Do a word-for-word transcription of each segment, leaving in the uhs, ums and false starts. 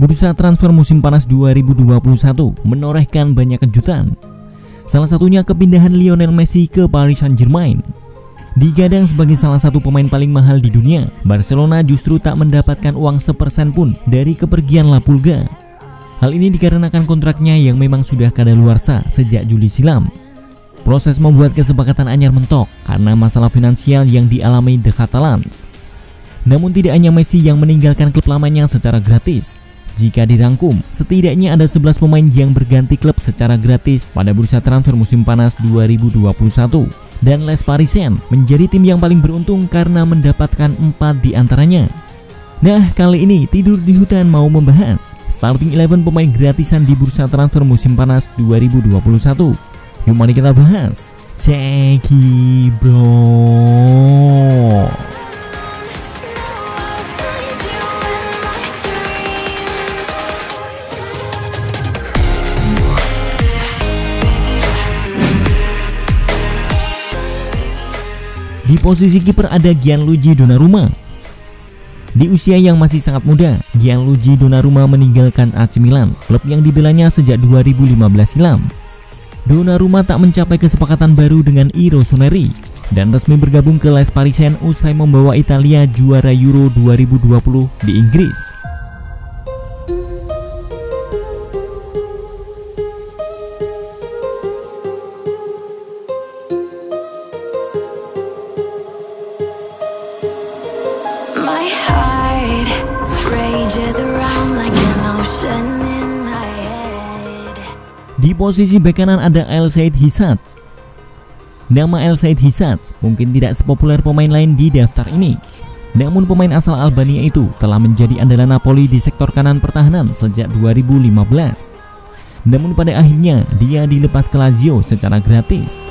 Bursa transfer musim panas dua ribu dua puluh satu menorehkan banyak kejutan. Salah satunya kepindahan Lionel Messi ke Paris Saint-Germain. Digadang sebagai salah satu pemain paling mahal di dunia, Barcelona justru tak mendapatkan uang sepersen pun dari kepergian La Pulga. Hal ini dikarenakan kontraknya yang memang sudah kadaluarsa sejak Juli silam. Proses membuat kesepakatan anyar mentok karena masalah finansial yang dialami The Catalans. Namun tidak hanya Messi yang meninggalkan klub lamanya secara gratis. Jika dirangkum, setidaknya ada sebelas pemain yang berganti klub secara gratis pada bursa transfer musim panas dua ribu dua puluh satu. Dan Les Parisiens menjadi tim yang paling beruntung karena mendapatkan empat di antaranya. Nah, kali ini Tidur di Hutan mau membahas starting eleven pemain gratisan di bursa transfer musim panas dua ribu dua puluh satu. Yuk mari kita bahas. Ceki bro. Di posisi kiper ada Gianluigi Donnarumma. Di usia yang masih sangat muda, Gianluigi Donnarumma meninggalkan A C Milan, klub yang dibelanya sejak dua ribu lima belas silam. Donnarumma tak mencapai kesepakatan baru dengan I Rossoneri dan resmi bergabung ke Les Parisiens usai membawa Italia juara Euro dua ribu dua puluh di Inggris. Di posisi bek kanan ada El Said Hissat. Nama El Said Hissat mungkin tidak sepopuler pemain lain di daftar ini. Namun pemain asal Albania itu telah menjadi andalan Napoli di sektor kanan pertahanan sejak dua ribu lima belas. Namun pada akhirnya dia dilepas ke Lazio secara gratis.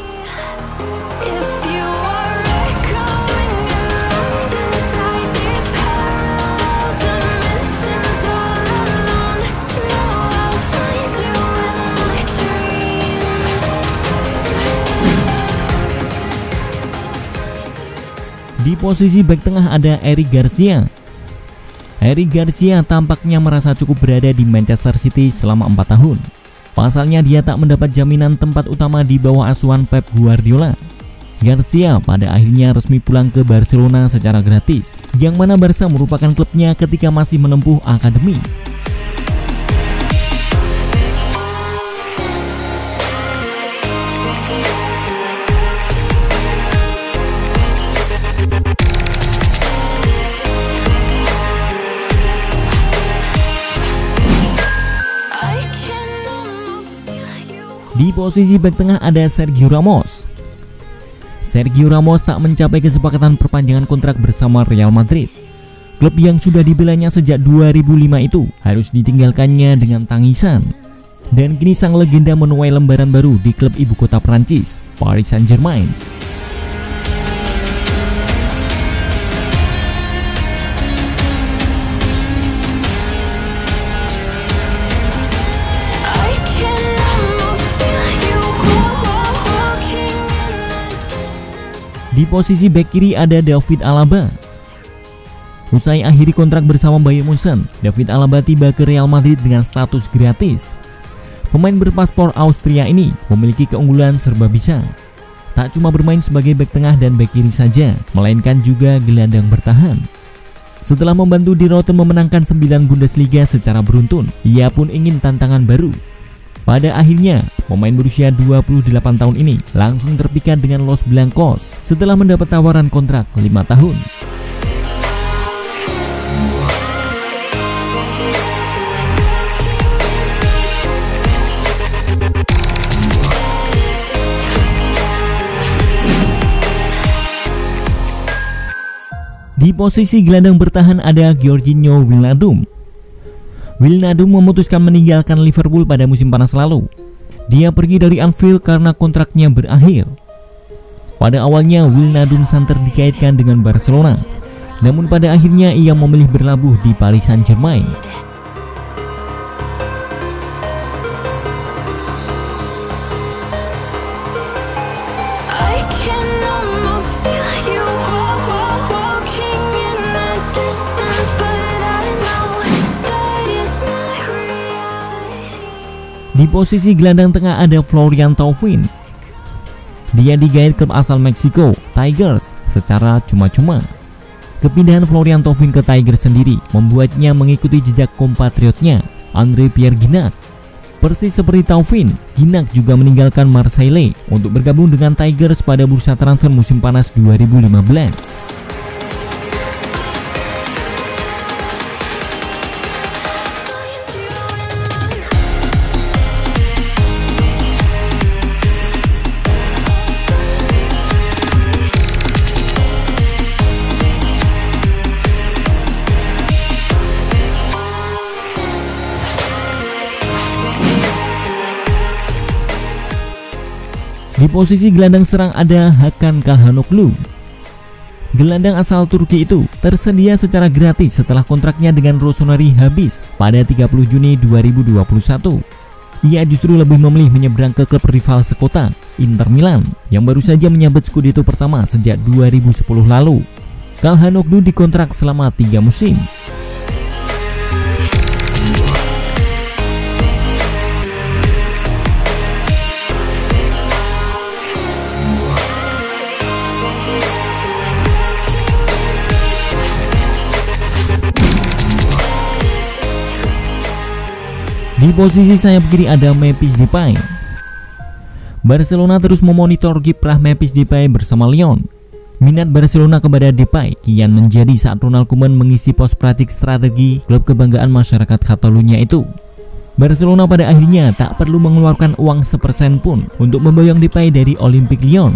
Di posisi bek tengah ada Eric Garcia. Eric Garcia tampaknya merasa cukup berada di Manchester City selama empat tahun. Pasalnya dia tak mendapat jaminan tempat utama di bawah asuhan Pep Guardiola. Garcia pada akhirnya resmi pulang ke Barcelona secara gratis, yang mana Barca merupakan klubnya ketika masih menempuh akademi. Di posisi bek tengah ada Sergio Ramos. Sergio Ramos tak mencapai kesepakatan perpanjangan kontrak bersama Real Madrid. Klub yang sudah dibelanya sejak dua ribu lima itu harus ditinggalkannya dengan tangisan. Dan kini sang legenda menuai lembaran baru di klub ibu kota Prancis, Paris Saint-Germain. Di posisi bek kiri ada David Alaba. Usai akhiri kontrak bersama Bayern Munchen, David Alaba tiba ke Real Madrid dengan status gratis. Pemain berpaspor Austria ini memiliki keunggulan serba bisa. Tak cuma bermain sebagai bek tengah dan bek kiri saja, melainkan juga gelandang bertahan. Setelah membantu di Rotten memenangkan sembilan Bundesliga secara beruntun, ia pun ingin tantangan baru. Pada akhirnya, pemain berusia dua puluh delapan tahun ini langsung terpikat dengan Los Blancos setelah mendapat tawaran kontrak lima tahun. Di posisi gelandang bertahan ada Georginio Wijnaldum. Wijnaldum memutuskan meninggalkan Liverpool pada musim panas lalu. Dia pergi dari Anfield karena kontraknya berakhir. Pada awalnya Wijnaldum santer dikaitkan dengan Barcelona, namun pada akhirnya ia memilih berlabuh di Paris Saint-Germain. posisi gelandang tengah ada Florian Thauvin. Dia digait klub asal Meksiko, Tigers, secara cuma-cuma. Kepindahan Florian Thauvin ke Tigers sendiri membuatnya mengikuti jejak kompatriotnya, Andre Pierre Gignac. Persis seperti Thauvin, Gignac juga meninggalkan Marseille untuk bergabung dengan Tigers pada bursa transfer musim panas dua ribu lima belas. Di posisi gelandang serang ada Hakan Calhanoglu. Gelandang asal Turki itu tersedia secara gratis setelah kontraknya dengan Rossoneri habis pada tiga puluh Juni dua ribu dua puluh satu. Ia justru lebih memilih menyeberang ke klub rival sekota, Inter Milan, yang baru saja menyabet Scudetto pertama sejak dua ribu sepuluh lalu. Calhanoglu dikontrak selama tiga musim. Di posisi sayap kiri ada Memphis Depay. Barcelona terus memonitor kiprah Memphis Depay bersama Lyon. Minat Barcelona kepada Depay kian menjadi saat Ronald Koeman mengisi pos peracik strategi klub kebanggaan masyarakat Catalunya itu. Barcelona pada akhirnya tak perlu mengeluarkan uang sepersen pun untuk memboyong Depay dari Olympique Lyon.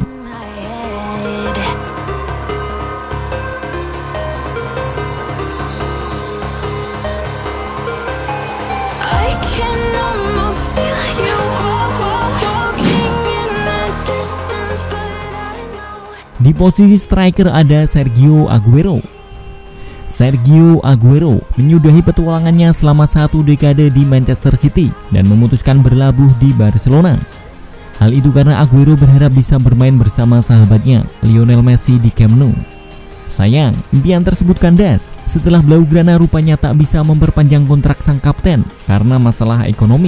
Di posisi striker ada Sergio Aguero. Sergio Aguero menyudahi petualangannya selama satu dekade di Manchester City dan memutuskan berlabuh di Barcelona. Hal itu karena Aguero berharap bisa bermain bersama sahabatnya Lionel Messi di Camp Nou. Sayang, impian tersebut kandas setelah Blaugrana rupanya tak bisa memperpanjang kontrak sang kapten karena masalah ekonomi.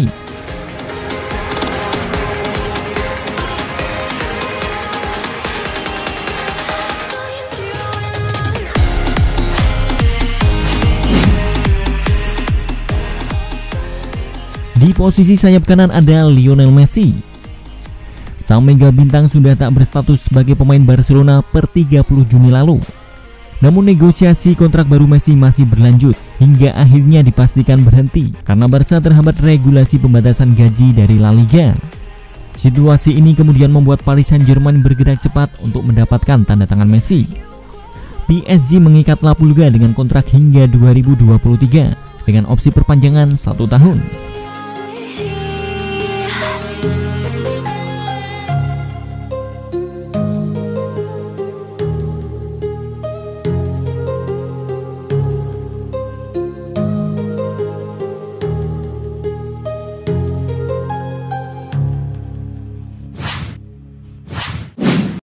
Di posisi sayap kanan ada Lionel Messi. Sang mega bintang sudah tak berstatus sebagai pemain Barcelona per tiga puluh Juni lalu. Namun negosiasi kontrak baru Messi masih berlanjut hingga akhirnya dipastikan berhenti karena Barca terhambat regulasi pembatasan gaji dari La Liga. Situasi ini kemudian membuat Paris Saint-Germain bergerak cepat untuk mendapatkan tanda tangan Messi. P S G mengikat La Pulga dengan kontrak hingga dua ribu dua puluh tiga dengan opsi perpanjangan satu tahun.